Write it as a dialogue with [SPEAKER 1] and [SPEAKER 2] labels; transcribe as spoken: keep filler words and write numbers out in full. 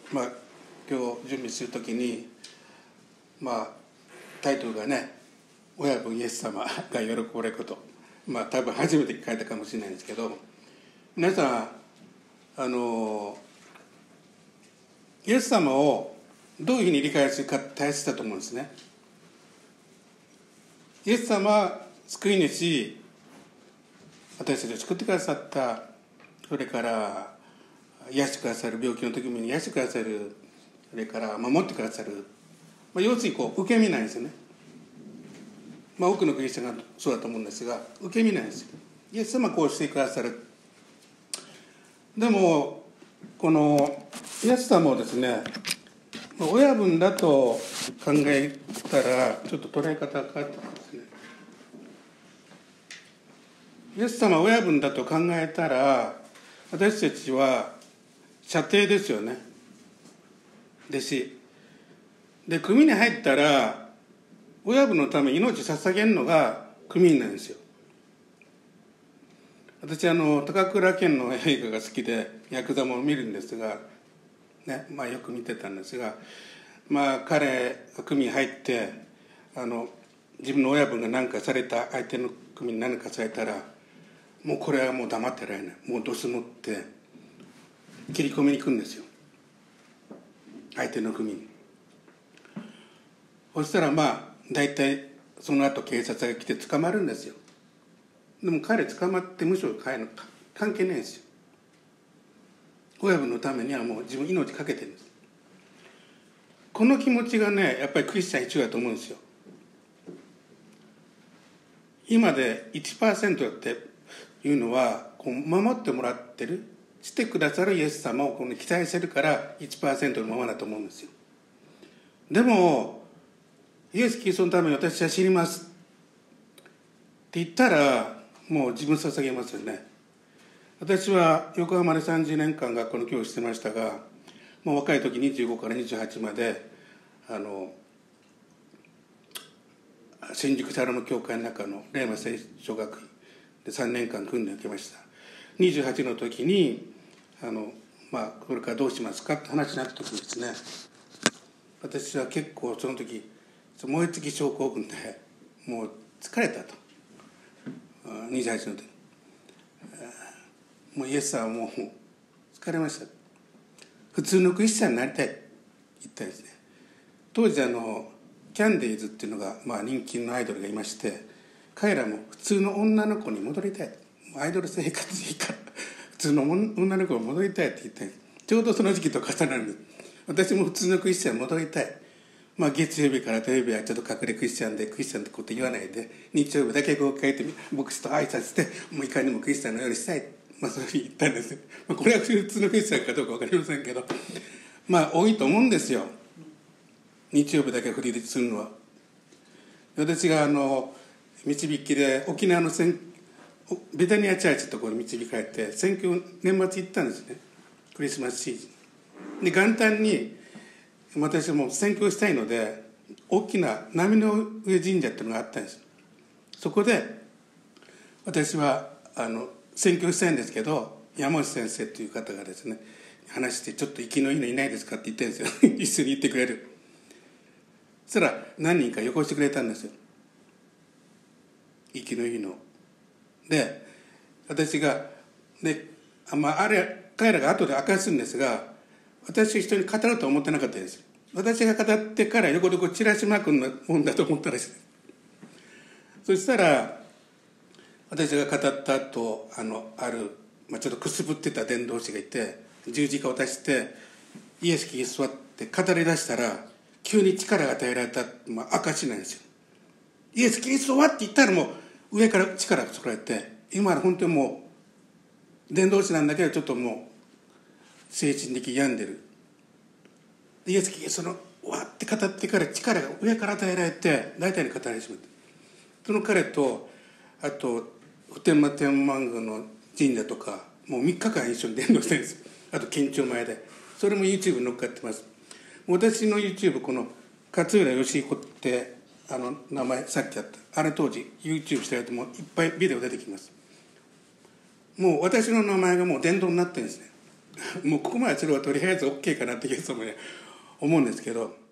[SPEAKER 1] まあ今日準備するときに、まあタイトルがね、親分イエス様が喜ばれること、まあ多分初めて書いたかもしれないんですけど、皆さんあのイエス様をどういうふうに理解するか大切だと思うんですね。イエス様は救い主、私たちを救ってくださった、それから癒してくださる、病気の時に癒してくださる、それから守ってくださる、まあ、要するにこう受け身なんですよね。まあ多くのクリスチャンがそうだと思うんですが、受け身なんですよ。イエス様はこうしてくださる。でもこのイエス様をですね、親分だと考えたらちょっと捉え方が変わってくるんですね。イエス様は親分だと考えたら、私たちは舎弟ですよね。弟子で、組に入ったら親分のために命捧げるのが組員なんですよ。私あの高倉健の映画が好きでヤクザも見るんですがね、まあよく見てたんですが、まあ彼が組に入ってあの自分の親分が何かされた、相手の組に何かされたら、もうこれはもう黙ってられない、もうドス持って切り込みに行くんですよ、相手の組に。そしたらまあ大体その後警察が来て捕まるんですよ。でも彼捕まってむしろ彼の関係ないんですよ。親分のためにはもう自分命かけてるんです。この気持ちがね、やっぱりクリスチャン一応だと思うんですよ。今で いちパーセント っていうのはこう守ってもらってる、してくださるイエス様をこの期待してるから いちパーセント のままだと思うんですよ。でもイエス・キリストのために私は死にますって言ったら、もう自分捧げますよね。私は横浜でさんじゅうねんかん学校の教師してましたが、もう若い時にじゅうごからにじゅうはちまであの新宿シャロの教会の中のレーマ聖小学院でさんねんかん訓練を受けました。にじゅうはちの時にあの、まあ、これからどうしますかって話になった時にですね、私は結構その時燃え尽き症候群でもう疲れたと。にじゅうはちの時もうイエスさんはもう疲れました、普通のクリスチャンになりたいって言ったんですね。当時あのキャンディーズっていうのが、まあ、人気のアイドルがいまして、彼らも普通の女の子に戻りたい、アイドル生活いいから普通の女の子に戻りたいって言ったんです。ちょうどその時期と重なるんです。私も普通のクリスチャンに戻りたい。まあ、月曜日から土曜日はちょっと隠れクリスチャンでクリスチャンってこと言わないで、日曜日だけこう書いて牧師と挨拶してもういかにもクリスチャンのようにしたい、まあ、そういうふうに言ったんです。まあ、これは普通のクリスチャンかどうか分かりませんけど、まあ多いと思うんですよ、日曜日だけ振りするのは。私があの導きで沖縄のベタニアチャーチってところに導かれて選挙年末行ったんですね、クリスマスシーズンで。元旦に私も宣教したいので、大きな波の上神社っていうのがあったんです。そこで私はあの宣教したいんですけど、山内先生という方がですね話して、ちょっと生きのいいのいないですかって言ってるんですよ一緒に行ってくれる。そしたら何人かよこしてくれたんですよ、生きのいいので。私がで、まあ、あれ彼らが後で明かすんですが、私は人に語ると思ってなかったです。私が語ってから横でこうチラシまくもんだと思ったらしいです。そしたら私が語った後、あのある、まあ、ちょっとくすぶってた伝道師がいて、十字架を出してイエス・キリストはって語り出したら、急に力が与えられた、まあ、証なんですよ。イエス・キリストはって言ったらもう上から力が作られて、今は本当にもう伝道師なんだけどちょっともう精神的に病んでる。イエス・キリストのわって語ってから力が上から与えられて大体に語られてしまった。その彼とあと普天間天満宮の神社とかもうみっかかん一緒に伝道してるんです。あと緊張前でそれも YouTube に載っかってます。私の YouTube この勝浦義彦ってあの名前さっきあったあれ当時 YouTube してるともういっぱいビデオ出てきます。もう私の名前がもう伝道になってるんですね。 もうここまですればとりあえず OK かなっていう人もね思うんですけど、